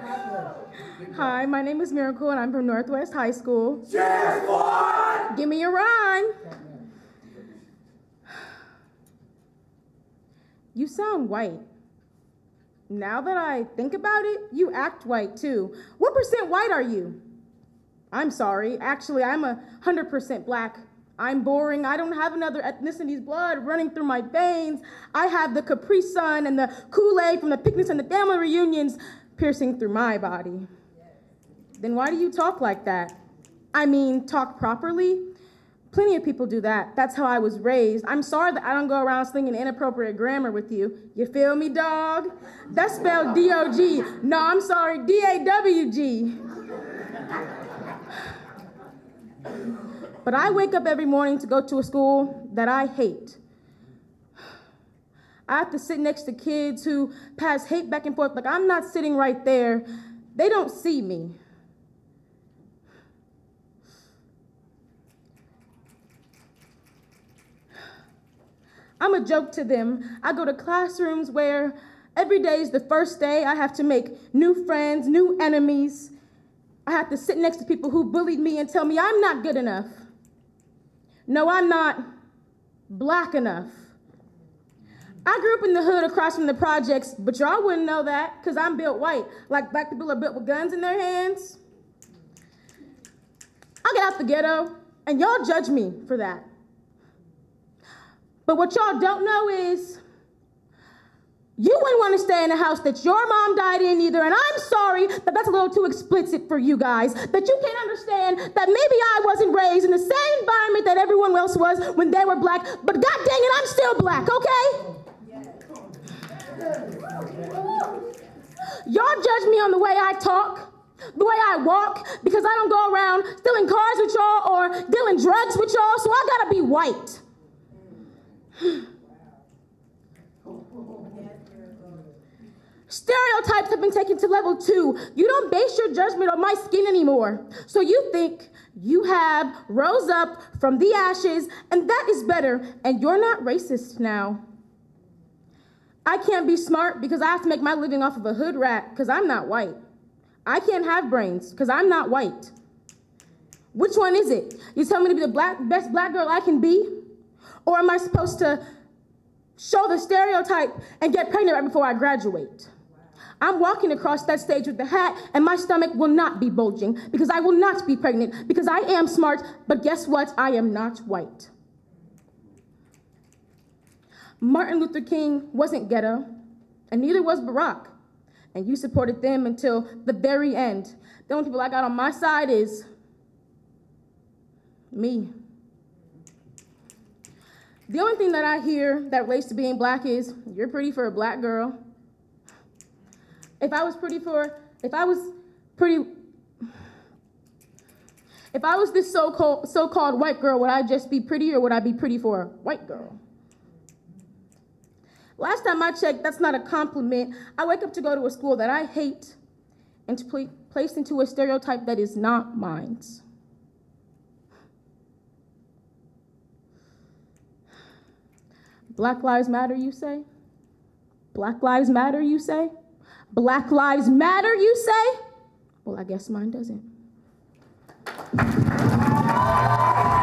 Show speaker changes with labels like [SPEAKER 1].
[SPEAKER 1] Hi, my name is Miracle, and I'm from Northwest High School.
[SPEAKER 2] Cheers, boy!
[SPEAKER 1] Give me a rhyme. You sound white. Now that I think about it, you act white too. What % white are you? I'm sorry. Actually, I'm 100% black. I'm boring. I don't have another ethnicity's blood running through my veins. I have the Capri Sun and the Kool-Aid from the picnics and the family reunions piercing through my body. Then why do you talk like that? I mean, talk properly? Plenty of people do that. That's how I was raised. I'm sorry that I don't go around slinging inappropriate grammar with you. You feel me, dog? That's spelled D-O-G. No, I'm sorry, D-A-W-G. But I wake up every morning to go to a school that I hate. I have to sit next to kids who pass hate back and forth like I'm not sitting right there. They don't see me. I'm a joke to them. I go to classrooms where every day is the first day. I have to make new friends, new enemies. I have to sit next to people who bullied me and tell me I'm not good enough. No, I'm not black enough. I grew up in the hood across from the projects, but y'all wouldn't know that because I'm built white, like black people are built with guns in their hands. I get out the ghetto, and y'all judge me for that. But what y'all don't know is you wouldn't want to stay in a house that your mom died in either, and I'm sorry that that's a little too explicit for you guys, that you can't understand that maybe I wasn't raised in the same environment that everyone else was when they were black, but god dang it, I'm still black, okay? Y'all judge me on the way I talk, the way I walk, because I don't go around stealing cars with y'all or dealing drugs with y'all, so I gotta be white. Stereotypes have been taken to level 2. You don't base your judgment on my skin anymore. So you think you have rose up from the ashes, and that is better, and you're not racist now. I can't be smart because I have to make my living off of a hood rat because I'm not white. I can't have brains because I'm not white. Which one is it? You tell me to be the best black girl I can be? Or am I supposed to show the stereotype and get pregnant right before I graduate? I'm walking across that stage with the hat, and my stomach will not be bulging because I will not be pregnant because I am smart, but guess what? I am not white. Martin Luther King wasn't ghetto, and neither was Barack, and you supported them until the very end. The only people I got on my side is me. The only thing that I hear that relates to being black is, you're pretty for a black girl. If I was this so-called white girl, would I just be pretty or would I be pretty for a white girl? Last time I checked, that's not a compliment. I wake up to go to a school that I hate and to be placed into a stereotype that is not mine. Black lives matter, you say? Black lives matter, you say? Black lives matter, you say? Well, I guess mine doesn't.